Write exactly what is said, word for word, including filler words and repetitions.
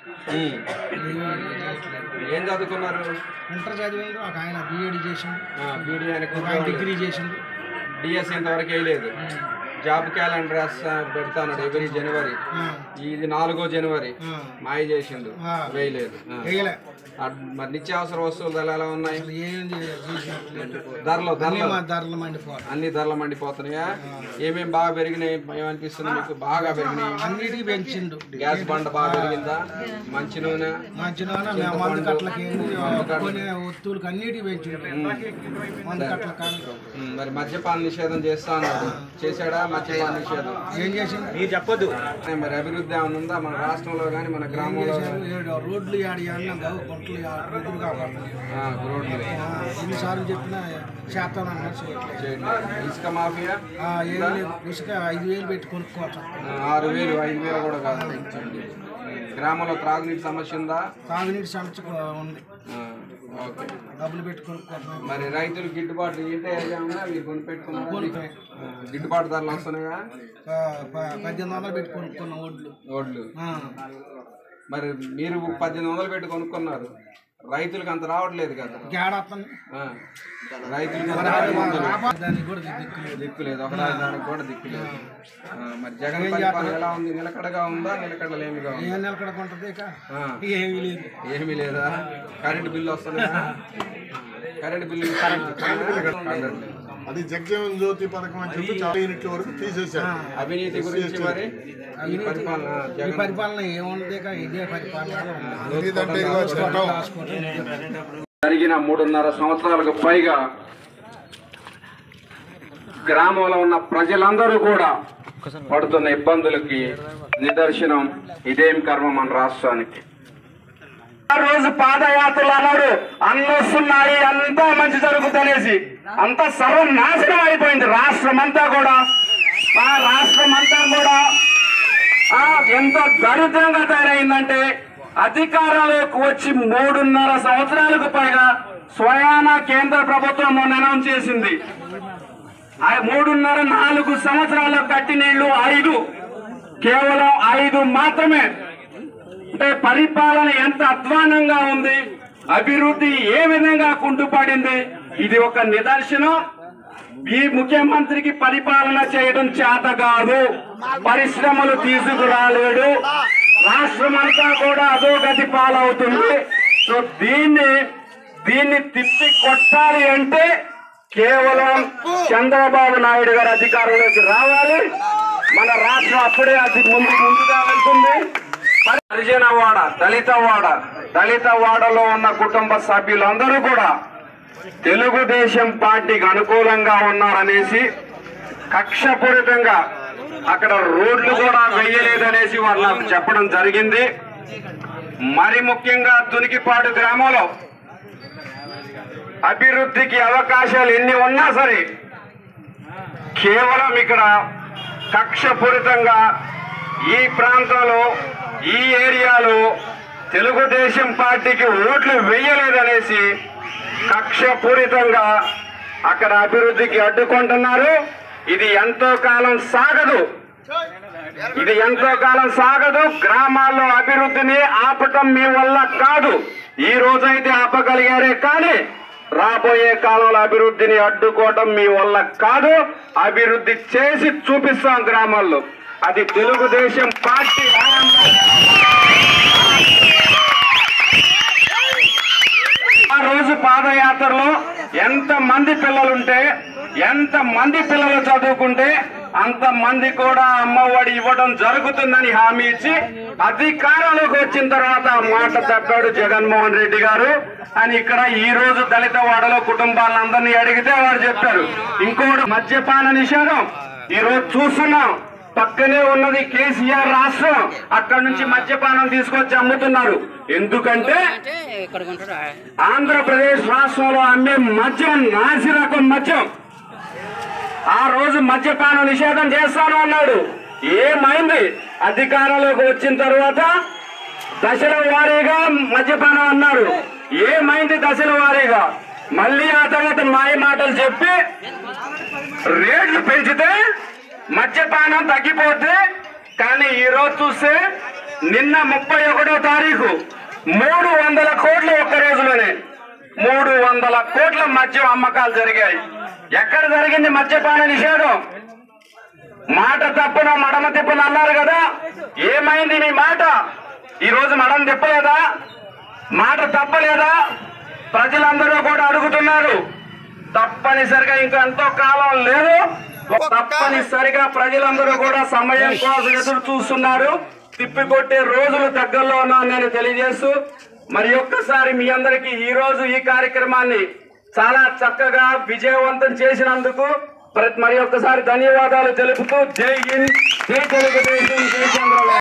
ఏం చదువుకున్నారు? ఇంటర్ చదివాడు, ఒక ఆయన బీఎడ్ చేసిండు, బీడీ డిగ్రీ చేసిండు, డిఎస్ ఇంతవరకు వేయలేదు. జాబ్ క్యాలెండర్ పెడతాడు ఎవరీ జనవరి, ఇది నాలుగో జనవరి మాయ చేసిండు, వేయలేదు. మరి నిత్యావసర వస్తువులు ధరలు ఎలా ఉన్నాయి? ధరలు ధరలు ధరలు మండిపోతాయి, అన్ని ధరలు మండిపోతున్నాయా? ఏమేమి బాగా పెరిగినాయి ఏమనిపిస్తుంది మీకు? బాగా పెరిగినాయి, అన్నిటికీ పెంచిండు. గ్యాస్ బండ బాగా పెరిగిందా? మంచి నూనె మంచి నూనె మందు కట్లకి వస్తువులకి అన్నిటికీ పెంచిండు. మందు కట్ల మరి మద్యపాన నిషేధం చేస్తా అన్నాడు, చేశాడా? మద్యపాన నిషేధం ఏం చేసిండు మీరు చెప్పొద్దు. మరి అభివృద్ధి ఏమైనా ఉందా మన రాష్ట్రంలో కానీ మన గ్రామంలో? రోడ్లు ఆడి గుంటలు ఎదురు కాపాడుతున్నాయి. ఎన్నిసార్లు చెప్పినా చేస్తానన్నా ఇసుక మాఫియా ఏం లేదు. ఇసుక ఐదు వేలు పెట్టి కొనుక్కోవచ్చు, ఆరు వేలు ఐదు వేలు కూడా కాదు. గ్రామంలో త్రాగునీటి సమస్య ఉందా? తాగునీటి సమస్య ఉంది, ఓకే. డబ్బులు పెట్టి కొనుక్కోవచ్చు. మరి రైతులు గిట్టుబాటు ఏంటి ఏమన్నా మీరు కొనిపెట్టుకున్నారు? గిట్టుబాటు ధరలు వస్తున్నాయా? పద్దెనిమిది వందలు పెట్టి కొనుక్కున్నాం ఓడ్లు ఓడ్లు మరి మీరు పద్దెనిమిది వందలు పెట్టి కొనుక్కున్నారు, రైతులకు అంత రావట్లేదు కదా? రైతులకు దిక్కు లేదు, ఒక రాజధానికి కూడా దిక్కు లేదు. మరి జగన్ పరిపాలన ఎలా ఉంది? నిలకడగా ఉందా నిలకడలేమిగా? నిలకడకుంటది, ఏమీ లేదు. ఏమీ లేదా? కరెంటు బిల్లు వస్తున్నాయా? కరెంటు బిల్లు అది జగన్ జ్యోతి పథకం అని చెప్పి చాలా యూనిట్ల వరకు తీసేశారు. అవినీతి గురించి మరి పరిపాలన ఏముంది? ఇదే పరిపాలన. జరిగిన మూడున్నర సంవత్సరాలకు పైగా గ్రామంలో ఉన్న ప్రజలందరూ కూడా పడుతున్న ఇబ్బందులకి నిదర్శనం ఇదేం కర్మ మన రాష్ట్రానికి. ఆ రోజు పాదయాత్రలు అన్నాడు అన్నొస్తున్నాయి, అంతా మంచి జరుగుతనేసి అంతా సర్వనాశనం అయిపోయింది. రాష్ట్రం అంతా కూడా ఆ రాష్ట్రం అంతా కూడా ఆ ఎంత దరిద్రంగా తయారైందంటే అధికారంలోకి వచ్చి మూడున్నర సంవత్సరాలకు పైగా స్వయాన కేంద్ర ప్రభుత్వం మొన్న అనౌన్స్ చేసింది. ఆ మూడున్నర నాలుగు సంవత్సరాల్లో కట్టి నీళ్లు ఐదు, కేవలం ఐదు మాత్రమే. అంటే పరిపాలన ఎంత అధ్వానంగా ఉంది, అభివృద్ధి ఏ విధంగా కుంటుపడింది, ఇది ఒక నిదర్శనం. ఈ ముఖ్యమంత్రికి పరిపాలన చేయడం చేత కాదు, పరిశ్రమలు తీసుకురాలేడు, రాష్ట్రం అంతా కూడా అధోగతి పాలవుతుంది. సో దీన్ని దీన్ని తిప్పి కొట్టాలి అంటే కేవలం చంద్రబాబు నాయుడు గారు అధికారంలోకి రావాలి. మన రాష్ట్రం అప్పుడే అది ముందు ముందుగా వెళ్తుంది. హరిజన వాడ, దళిత వాడ, దళిత వాడలో ఉన్న కుటుంబ సభ్యులందరూ కూడా తెలుగుదేశం పార్టీకి అనుకూలంగా ఉన్నారనేసి కక్షపూరితంగా అక్కడ రోడ్లు కూడా వేయలేదనేసి వాళ్ళు నాకు చెప్పడం జరిగింది. మరి ముఖ్యంగా తునికిపాడు గ్రామంలో అభివృద్ధికి అవకాశాలు ఎన్ని ఉన్నా సరే కేవలం ఇక్కడ కక్షపూరితంగా ఈ ప్రాంతంలో ఈ ఏరియాలో తెలుగుదేశం పార్టీకి ఓట్లు వేయలేదనేసి కక్షపూరితంగా అక్కడ అభివృద్ధికి అడ్డుకుంటున్నారు. ఇది ఎంతో కాలం సాగదు, ఇది ఎంతో కాలం సాగదు. గ్రామాల్లో అభివృద్ధిని ఆపటం మీ వల్ల కాదు. ఈ రోజైతే ఆపగలిగారే కానీ రాబోయే కాలంలో అభివృద్ధిని అడ్డుకోవడం మీ వల్ల కాదు. అభివృద్ధి చేసి చూపిస్తాం గ్రామాల్లో. అది తెలుగుదేశం పార్టీ. ఆ రోజు పాదయాత్రలో ఎంత మంది పిల్లలుంటే, ఎంత మంది పిల్లలు చదువుకుంటే అంత మంది కూడా అమ్మఒడి ఇవ్వడం జరుగుతుందని హామీ ఇచ్చి అధికారంలోకి వచ్చిన తర్వాత మాట తప్పాడు జగన్మోహన్ రెడ్డి గారు అని ఇక్కడ ఈ రోజు దళిత వాడలో కుటుంబాలందరినీ అడిగితే వారు చెప్పారు. ఇంకోటి మద్యపాన నిషేధం ఈ రోజు చూస్తున్నాం. పక్కనే ఉన్నది కేసీఆర్ రాష్ట్రం, అక్కడ నుంచి మద్యపానం తీసుకొచ్చి అమ్ముతున్నారు. ఎందుకంటే ఆంధ్రప్రదేశ్ రాష్ట్రంలో అమ్మే మద్యం నాసి రకం మద్యం. ఆ రోజు మద్యపానం నిషేధం చేస్తాను అన్నాడు. ఏమైంది? అధికారంలోకి వచ్చిన తర్వాత దశల వారీగా మద్యపానం అన్నారు. ఏమైంది? దశల వారీగా మళ్ళీ ఆ తర్వాత మాయ మాటలు చెప్పి రేట్లు పెంచితే మద్యపానం తగ్గిపోతే, కానీ ఈ రోజు చూస్తే నిన్న ముప్పై ఒకటో తారీఖు మూడు వందల కోట్ల ఒక్క రోజులోనే మూడు వందల కోట్ల మద్యం అమ్మకాలు జరిగాయి. ఎక్కడ జరిగింది మద్యపాన నిషేధం? మాట తప్పున మడమ తిప్పను అన్నారు కదా, ఏమైంది మీ మాట? ఈ రోజు మడమ తిప్పలేదా? మాట తప్పలేదా? ప్రజలందరూ కూడా అడుగుతున్నారు. తప్పనిసరిగా ఇంకా ఎంతో కాలం లేదు, తప్పనిసరిగా ప్రజలందరూ కూడా సమయం కోసం ఎదురు చూస్తున్నారు. తిప్పికొట్టే రోజులు దగ్గరలో ఉన్నా నేను తెలియజేస్తూ మరి ఒక్కసారి మీ అందరికీ ఈ రోజు ఈ కార్యక్రమాన్ని చాలా చక్కగా విజయవంతం చేసినందుకు మరి ఒక్కసారి ధన్యవాదాలు తెలుపుతూ జై హింద్, జై తెలుగుదేశం, జై చంద్రబాబు.